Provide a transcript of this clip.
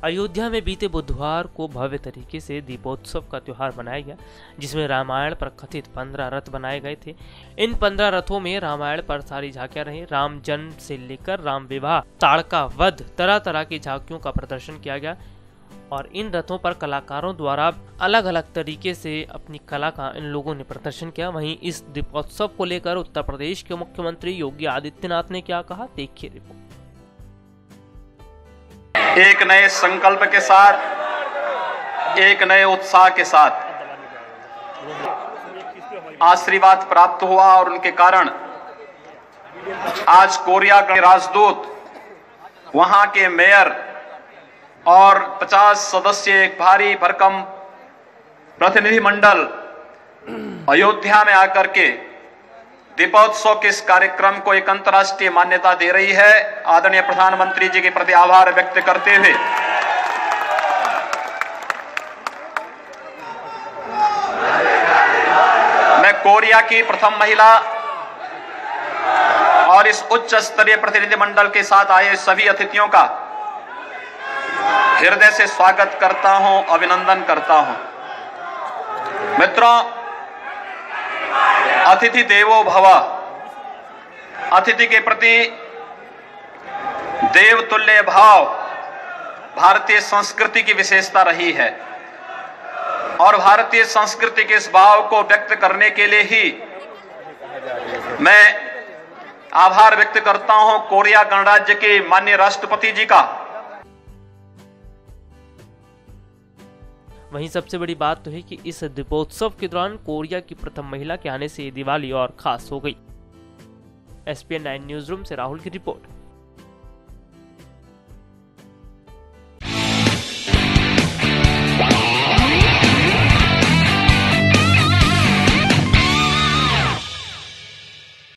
अयोध्या में बीते बुधवार को भव्य तरीके से दीपोत्सव का त्योहार मनाया गया, जिसमें रामायण पर कथित 15 रथ बनाए गए थे। इन 15 रथों में रामायण पर सारी झांकियां रही। राम जन्म से लेकर राम विवाह, ताड़का वध, तरह तरह की झांकियों का प्रदर्शन किया गया और इन रथों पर कलाकारों द्वारा अलग अलग तरीके से अपनी कला का इन लोगों ने प्रदर्शन किया। वहीं इस दीपोत्सव को लेकर उत्तर प्रदेश के मुख्यमंत्री योगी आदित्यनाथ ने क्या कहा, देखिए रिपोर्ट। एक नए संकल्प के साथ, एक नए उत्साह के साथ आशीर्वाद प्राप्त हुआ और उनके कारण आज कोरिया के राजदूत, वहां के मेयर और 50 सदस्य एक भारी भरकम प्रतिनिधिमंडल अयोध्या में आकर के दीपोत्सव के इस कार्यक्रम को एक अंतर्राष्ट्रीय मान्यता दे रही है। आदरणीय प्रधानमंत्री जी के प्रति आभार व्यक्त करते हुए मैं कोरिया की प्रथम महिला और इस उच्च स्तरीय प्रतिनिधिमंडल के साथ आए सभी अतिथियों का हृदय से स्वागत करता हूं, अभिनंदन करता हूं। मित्रों, अतिथि देवो भव, अतिथि के प्रति देवतुल्य भाव भारतीय संस्कृति की विशेषता रही है और भारतीय संस्कृति के इस भाव को व्यक्त करने के लिए ही मैं आभार व्यक्त करता हूं कोरिया गणराज्य के माननीय राष्ट्रपति जी का। वहीं सबसे बड़ी बात तो है कि इस दीपोत्सव के दौरान कोरिया की प्रथम महिला के आने से दिवाली और खास हो गई। SPN 9 न्यूज रूम से राहुल की रिपोर्ट।